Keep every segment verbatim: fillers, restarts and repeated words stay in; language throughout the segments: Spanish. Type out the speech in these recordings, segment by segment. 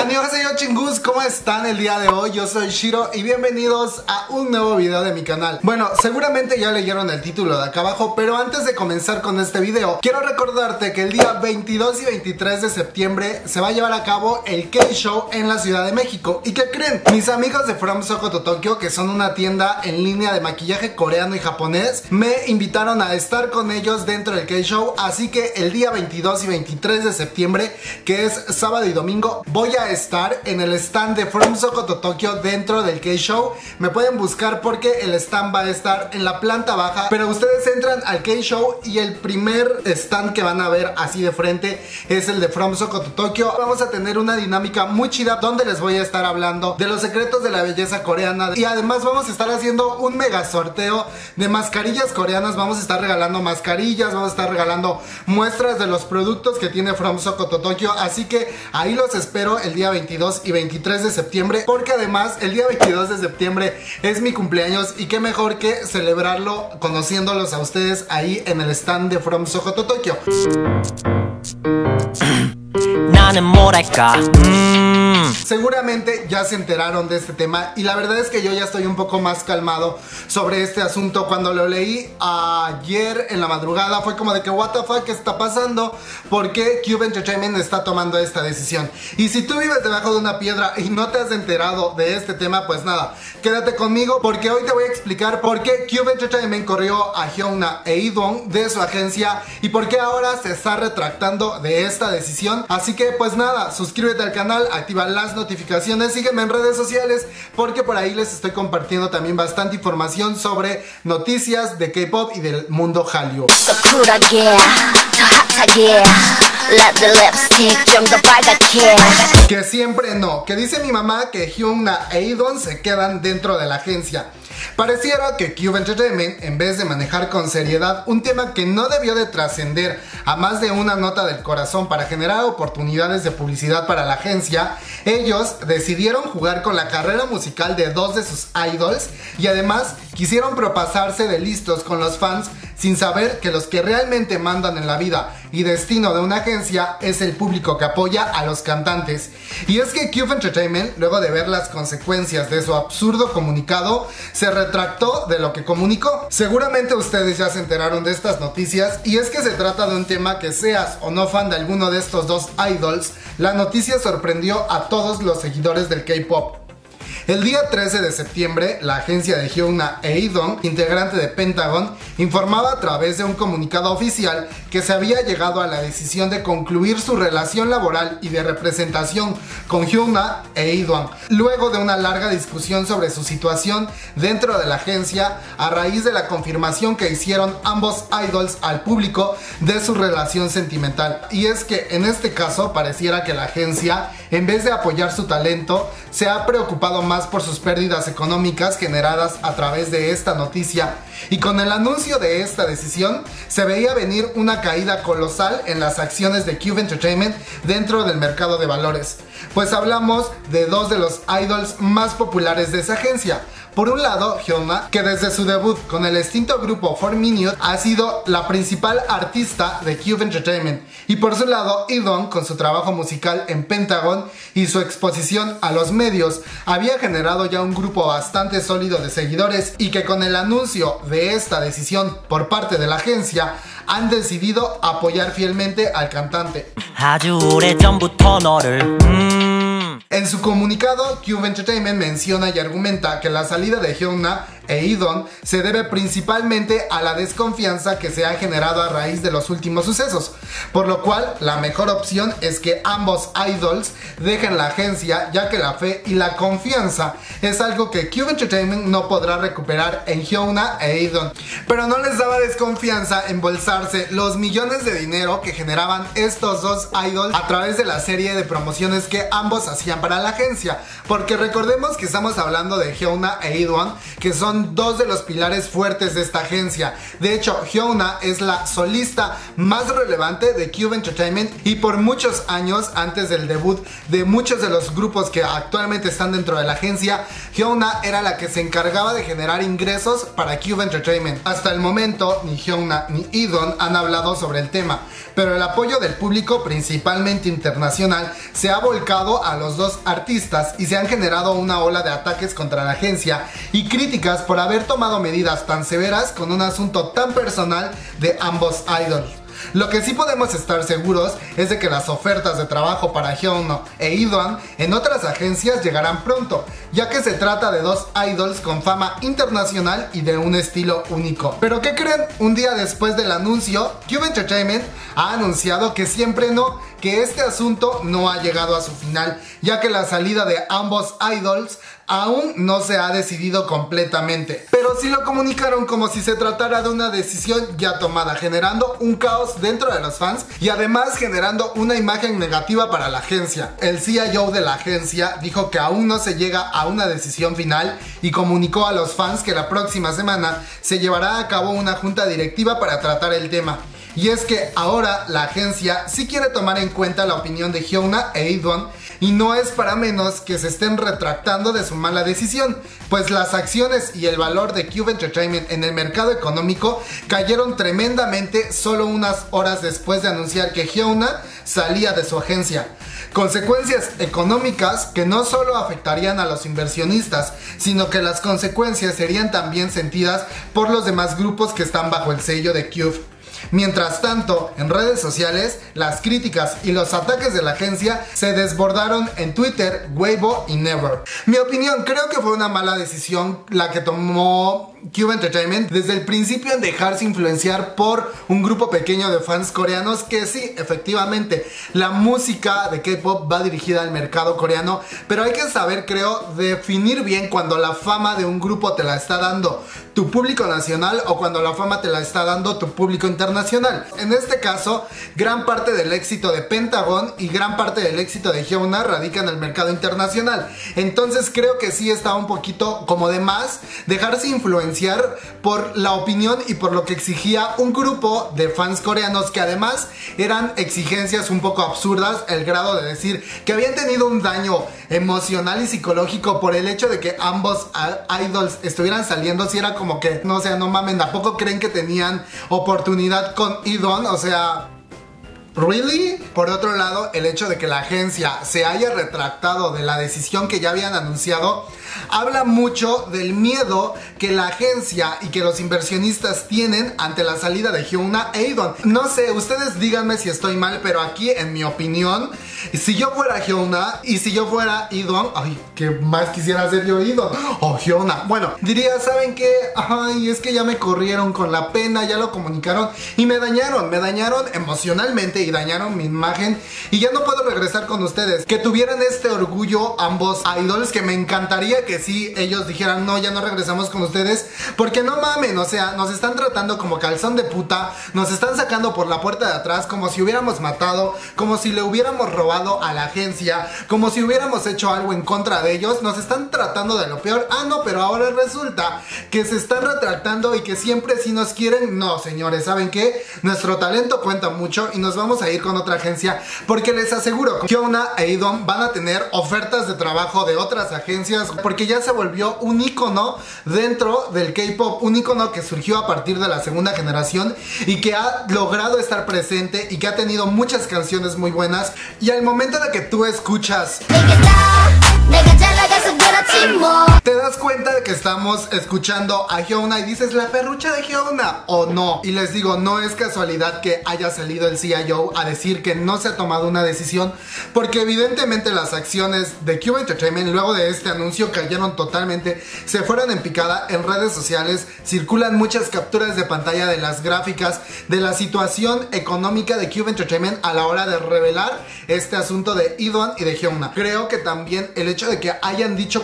Annyeonghaseyo chingus, ¿cómo están el día de hoy? Yo soy Shiro y bienvenidos a un nuevo video de mi canal. Bueno, seguramente ya leyeron el título de acá abajo, pero antes de comenzar con este video, quiero recordarte que el día veintidós y veintitrés de septiembre se va a llevar a cabo el K-Show en la Ciudad de México. ¿Y qué creen? Mis amigos de From Sokoto Tokyo, que son una tienda en línea de maquillaje coreano y japonés, me invitaron a estar con ellos dentro del K-Show, así que el día veintidós y veintitrés de septiembre, que es sábado y domingo, voy a estar en el stand de From Sokoto Tokyo dentro del K-Show. Me pueden buscar porque el stand va a estar en la planta baja, pero ustedes entran al K-Show y el primer stand que van a ver así de frente es el de From Sokoto Tokyo. Vamos a tener una dinámica muy chida donde les voy a estar hablando de los secretos de la belleza coreana y además vamos a estar haciendo un mega sorteo de mascarillas coreanas. Vamos a estar regalando mascarillas, vamos a estar regalando muestras de los productos que tiene From Sokoto Tokyo, así que ahí los espero el día veintidós y veintitrés de septiembre, porque además el día veintidós de septiembre es mi cumpleaños y qué mejor que celebrarlo conociéndolos a ustedes ahí en el stand de From Sokoto Tokyo. Seguramente ya se enteraron de este tema y la verdad es que yo ya estoy un poco más calmado sobre este asunto. Cuando lo leí ayer en la madrugada fue como de que what the fuck, ¿qué está pasando? ¿Por qué Cube Entertainment está tomando esta decisión? Y si tú vives debajo de una piedra y no te has enterado de este tema, pues nada, quédate conmigo porque hoy te voy a explicar por qué Cube Entertainment corrió a Hyuna e Idong de su agencia y por qué ahora se está retractando de esta decisión. Así que pues nada, suscríbete al canal, activa las notificaciones, sígueme en redes sociales porque por ahí les estoy compartiendo también bastante información sobre noticias de K-pop y del mundo Hallyu. Que siempre no, que dice mi mamá que Hyuna e Idong se quedan dentro de la agencia. Pareciera que Cube Entertainment, en vez de manejar con seriedad un tema que no debió de trascender a más de una nota del corazón para generar oportunidades de publicidad para la agencia, ellos decidieron jugar con la carrera musical de dos de sus idols y además quisieron propasarse de listos con los fans sin saber que los que realmente mandan en la vida y destino de una agencia es el público que apoya a los cantantes. Y es que Cube Entertainment, luego de ver las consecuencias de su absurdo comunicado, se retractó de lo que comunicó. Seguramente ustedes ya se enteraron de estas noticias y es que se trata de un tema que, seas o no fan de alguno de estos dos idols, la noticia sorprendió a todos los seguidores del K-pop. El día trece de septiembre, la agencia de Hyuna e Idong, integrante de Pentagon, informaba a través de un comunicado oficial que se había llegado a la decisión de concluir su relación laboral y de representación con Hyuna e Idong, luego de una larga discusión sobre su situación dentro de la agencia a raíz de la confirmación que hicieron ambos idols al público de su relación sentimental. Y es que en este caso pareciera que la agencia, en vez de apoyar su talento, se ha preocupado más más por sus pérdidas económicas generadas a través de esta noticia, y con el anuncio de esta decisión se veía venir una caída colosal en las acciones de Cube Entertainment dentro del mercado de valores, pues hablamos de dos de los idols más populares de esa agencia. Por un lado, Hyuna, que desde su debut con el extinto grupo four minute ha sido la principal artista de Cube Entertainment, y por su lado, Idong, con su trabajo musical en Pentagon y su exposición a los medios, había generado ya un grupo bastante sólido de seguidores y que con el anuncio de esta decisión por parte de la agencia han decidido apoyar fielmente al cantante. En su comunicado, Cube Entertainment menciona y argumenta que la salida de Hyuna e Idong se debe principalmente a la desconfianza que se ha generado a raíz de los últimos sucesos, por lo cual la mejor opción es que ambos idols dejen la agencia, ya que la fe y la confianza es algo que Cube Entertainment no podrá recuperar en Hyuna e Idong. Pero no les daba desconfianza embolsarse los millones de dinero que generaban estos dos idols a través de la serie de promociones que ambos hacían para la agencia, porque recordemos que estamos hablando de Hyuna e Idong, que son son dos de los pilares fuertes de esta agencia. De hecho, Hyuna es la solista más relevante de Cube Entertainment y por muchos años antes del debut de muchos de los grupos que actualmente están dentro de la agencia, Hyuna era la que se encargaba de generar ingresos para Cube Entertainment. Hasta el momento ni Hyuna ni E'Dawn han hablado sobre el tema, pero el apoyo del público, principalmente internacional, se ha volcado a los dos artistas y se han generado una ola de ataques contra la agencia y críticas por haber tomado medidas tan severas con un asunto tan personal de ambos idols. Lo que sí podemos estar seguros es de que las ofertas de trabajo para Hyuna e E'Dawn en otras agencias llegarán pronto, ya que se trata de dos idols con fama internacional y de un estilo único. ¿Pero qué creen? Un día después del anuncio, Cube Entertainment ha anunciado que siempre no, que este asunto no ha llegado a su final, ya que la salida de ambos idols aún no se ha decidido completamente. Pero sí lo comunicaron como si se tratara de una decisión ya tomada, generando un caos dentro de los fans y además generando una imagen negativa para la agencia. El C E O de la agencia dijo que aún no se llega a una decisión final y comunicó a los fans que la próxima semana se llevará a cabo una junta directiva para tratar el tema. Y es que ahora la agencia sí quiere tomar en cuenta la opinión de Hyuna e E'Dawn y no es para menos que se estén retractando de su mala decisión, pues las acciones y el valor de Cube Entertainment en el mercado económico cayeron tremendamente solo unas horas después de anunciar que Hyuna salía de su agencia. Consecuencias económicas que no solo afectarían a los inversionistas, sino que las consecuencias serían también sentidas por los demás grupos que están bajo el sello de Cube. Mientras tanto, en redes sociales, las críticas y los ataques de la agencia se desbordaron en Twitter, Weibo y Never. Mi opinión, creo que fue una mala decisión la que tomó Cube Entertainment desde el principio en dejarse influenciar por un grupo pequeño de fans coreanos que sí, efectivamente, la música de K-pop va dirigida al mercado coreano, pero hay que saber, creo, definir bien cuando la fama de un grupo te la está dando tu público nacional o cuando la fama te la está dando tu público internacional. En este caso, gran parte del éxito de Pentagon y gran parte del éxito de Hyuna radica en el mercado internacional. Entonces creo que sí estaba un poquito como de más dejarse influenciar por la opinión y por lo que exigía un grupo de fans coreanos que además eran exigencias un poco absurdas, el grado de decir que habían tenido un daño emocional y psicológico por el hecho de que ambos idols estuvieran saliendo. Si era como que, no sé, no mamen, ¿a poco creen que tenían oportunidad con E'Dawn? O sea, ¿really? Por otro lado, el hecho de que la agencia se haya retractado de la decisión que ya habían anunciado habla mucho del miedo que la agencia y que los inversionistas tienen ante la salida de Hyuna e E'Dawn. No sé, ustedes díganme si estoy mal, pero aquí, en mi opinión, si yo fuera Hyuna y si yo fuera E'Dawn, ay, ¿qué más quisiera ser yo E'Dawn? O Hyuna. Bueno, diría, ¿saben qué? Ay, es que ya me corrieron con la pena, ya lo comunicaron y me dañaron, me dañaron emocionalmente y dañaron mi imagen y ya no puedo regresar con ustedes. Que tuvieran este orgullo ambos idols, que me encantaría que sí ellos dijeran, no, ya no regresamos con ustedes, porque no mamen, o sea, nos están tratando como calzón de puta, nos están sacando por la puerta de atrás como si hubiéramos matado, como si le hubiéramos robado a la agencia, como si hubiéramos hecho algo en contra de ellos, nos están tratando de lo peor. Ah, no, pero ahora resulta que se están retractando y que siempre sí nos quieren. No, señores, ¿saben qué? Nuestro talento cuenta mucho y nos vamos a ir con otra agencia, porque les aseguro que Hyuna e E'Dawn van a tener ofertas de trabajo de otras agencias, porque ya se volvió un ícono dentro del K-pop, un ícono que surgió a partir de la segunda generación y que ha logrado estar presente y que ha tenido muchas canciones muy buenas. Y al momento de que tú escuchas, te das cuenta de que estamos escuchando a Hyuna y dices, la perrucha de Hyuna, o no. Y les digo, no es casualidad que haya salido el C E O a decir que no se ha tomado una decisión, porque evidentemente las acciones de Cube Entertainment luego de este anuncio cayeron totalmente, se fueron en picada. En redes sociales circulan muchas capturas de pantalla de las gráficas de la situación económica de Cube Entertainment a la hora de revelar este asunto de E'Dawn y de Hyuna. Creo que también el hecho de que hayan dicho que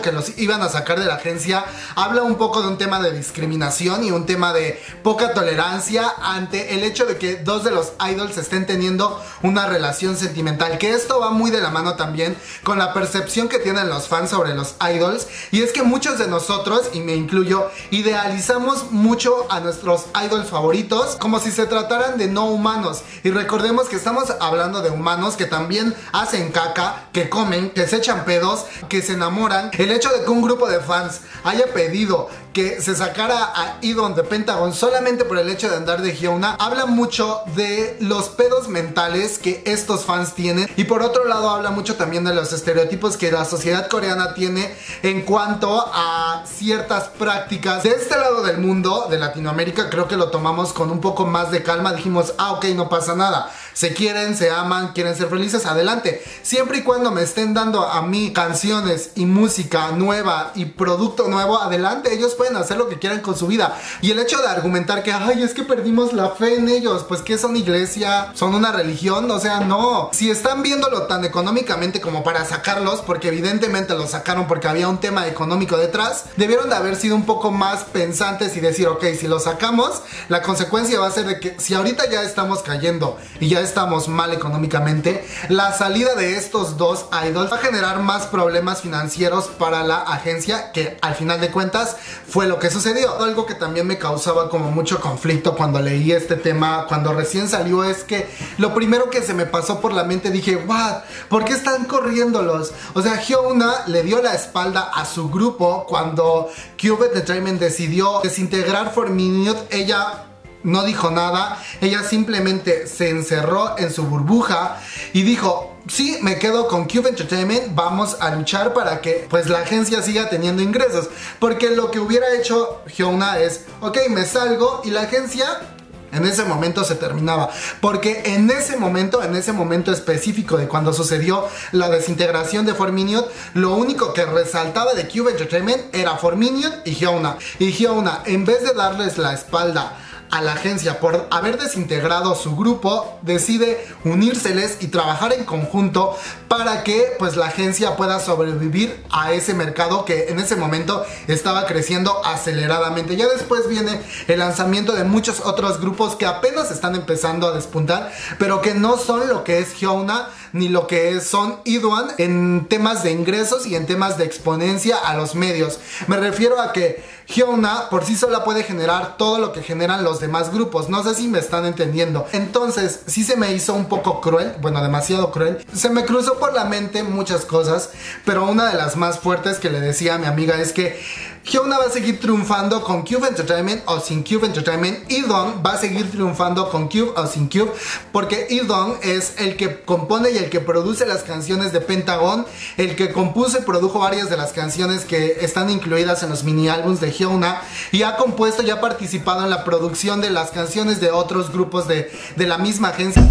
que los iban a sacar de la agencia, habla un poco de un tema de discriminación y un tema de poca tolerancia ante el hecho de que dos de los idols estén teniendo una relación sentimental, que esto va muy de la mano también con la percepción que tienen los fans sobre los idols, y es que muchos de nosotros, y me incluyo, idealizamos mucho a nuestros idols favoritos como si se trataran de no humanos, y recordemos que estamos hablando de humanos que también hacen caca, que comen, que se echan pedos, que se enamoran. El hecho de que un grupo de fans haya pedido que se sacara a Idon de Pentagon solamente por el hecho de andar de Hyuna habla mucho de los pedos mentales que estos fans tienen, y por otro lado habla mucho también de los estereotipos que la sociedad coreana tiene en cuanto a ciertas prácticas. De este lado del mundo, de Latinoamérica, creo que lo tomamos con un poco más de calma. Dijimos, ah, ok, no pasa nada, se quieren, se aman, quieren ser felices, adelante, siempre y cuando me estén dando a mí canciones y música nueva y producto nuevo, adelante, ellos pueden hacer lo que quieran con su vida. Y el hecho de argumentar que, ay, es que perdimos la fe en ellos, pues ¿qué son, iglesia? ¿Son una religión? O sea, no. Si están viéndolo tan económicamente como para sacarlos, porque evidentemente los sacaron porque había un tema económico detrás, debieron de haber sido un poco más pensantes y decir, ok, si los sacamos, la consecuencia va a ser de que si ahorita ya estamos cayendo y ya estamos mal económicamente, la salida de estos dos idols va a generar más problemas financieros para la agencia, que al final de cuentas fue lo que sucedió. Algo que también me causaba como mucho conflicto cuando leí este tema, cuando recién salió, es que lo primero que se me pasó por la mente, dije, what, ¿por qué están corriéndolos? O sea, Hyuna le dio la espalda a su grupo cuando Cube Entertainment decidió desintegrar four minute. Ella no dijo nada, ella simplemente se encerró en su burbuja y dijo, sí, me quedo con Cube Entertainment, vamos a luchar para que pues la agencia siga teniendo ingresos, porque lo que hubiera hecho Hyuna es, ok, me salgo, y la agencia en ese momento se terminaba, porque en ese momento, en ese momento específico de cuando sucedió la desintegración de four minute, lo único que resaltaba de Cube Entertainment era four minute y Hyuna, y Hyuna, en vez de darles la espalda a la agencia por haber desintegrado su grupo, decide unírseles y trabajar en conjunto para que pues la agencia pueda sobrevivir a ese mercado que en ese momento estaba creciendo aceleradamente. Ya después viene el lanzamiento de muchos otros grupos que apenas están empezando a despuntar, pero que no son lo que es Hyuna ni lo que es, son Idwan en temas de ingresos y en temas de exponencia a los medios. Me refiero a que Hyuna por sí sola puede generar todo lo que generan los demás grupos. No sé si me están entendiendo. Entonces sí se me hizo un poco cruel, bueno, demasiado cruel. Se me cruzó por la mente muchas cosas, pero una de las más fuertes que le decía a mi amiga es que Hyuna va a seguir triunfando con Cube Entertainment o sin Cube Entertainment. Idon va a seguir triunfando con Cube o sin Cube, porque Idon es el que compone y el que produce las canciones de Pentagon, el que compuso y produjo varias de las canciones que están incluidas en los mini álbums de Hyuna, y ha compuesto y ha participado en la producción de las canciones de otros grupos de, de la misma agencia.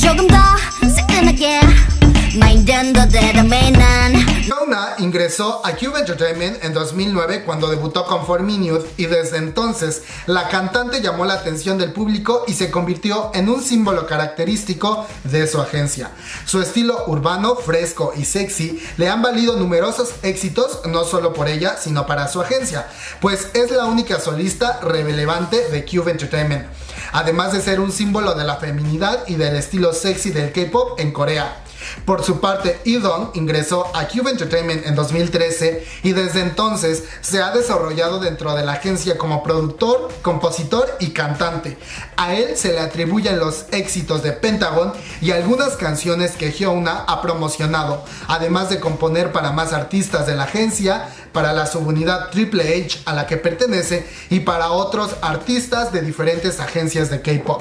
Hyuna ingresó a Cube Entertainment en dos mil nueve cuando debutó con four minute, y desde entonces la cantante llamó la atención del público y se convirtió en un símbolo característico de su agencia. Su estilo urbano, fresco y sexy le han valido numerosos éxitos, no solo por ella sino para su agencia, pues es la única solista relevante de Cube Entertainment, además de ser un símbolo de la feminidad y del estilo sexy del K-pop en Corea. Por su parte, Idon ingresó a Cube Entertainment en dos mil trece y desde entonces se ha desarrollado dentro de la agencia como productor, compositor y cantante. A él se le atribuyen los éxitos de Pentagon y algunas canciones que Hyuna ha promocionado, además de componer para más artistas de la agencia, para la subunidad Triple H a la que pertenece y para otros artistas de diferentes agencias de K-pop.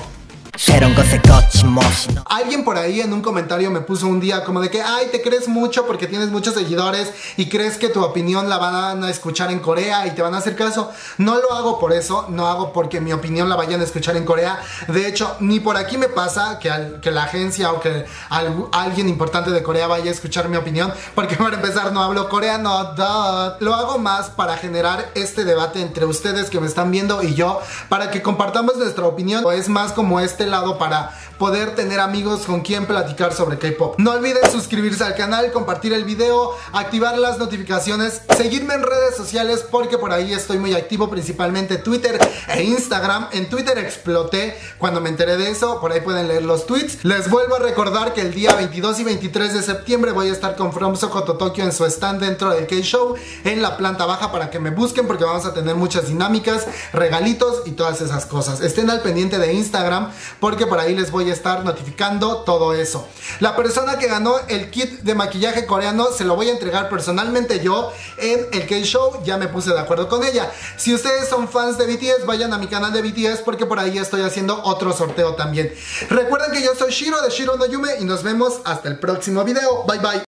Alguien por ahí en un comentario me puso un día como de que, ay, te crees mucho porque tienes muchos seguidores y crees que tu opinión la van a escuchar en Corea y te van a hacer caso. No lo hago por eso, no hago porque mi opinión la vayan a escuchar en Corea. De hecho, ni por aquí me pasa que, al, que la agencia o que al, alguien importante de Corea vaya a escuchar mi opinión, porque para empezar no hablo coreano, duh. Lo hago más para generar este debate entre ustedes que me están viendo y yo, para que compartamos nuestra opinión. Es más como este lado para poder tener amigos con quien platicar sobre K-pop. No olviden suscribirse al canal, compartir el video, activar las notificaciones, seguirme en redes sociales porque por ahí estoy muy activo, principalmente Twitter e Instagram. En Twitter exploté cuando me enteré de eso, por ahí pueden leer los tweets. Les vuelvo a recordar que el día veintidós y veintitrés de septiembre voy a estar con From Sokoto Tokyo en su stand dentro del K-Show en la planta baja para que me busquen porque vamos a tener muchas dinámicas, regalitos y todas esas cosas. Estén al pendiente de Instagram porque por ahí les voy a estar notificando todo eso. La persona que ganó el kit de maquillaje coreano se lo voy a entregar personalmente yo en el K-Show, ya me puse de acuerdo con ella. Si ustedes son fans de B T S, vayan a mi canal de B T S porque por ahí estoy haciendo otro sorteo también. Recuerden que yo soy Shiro de Shiro no Yume y nos vemos hasta el próximo video. Bye bye.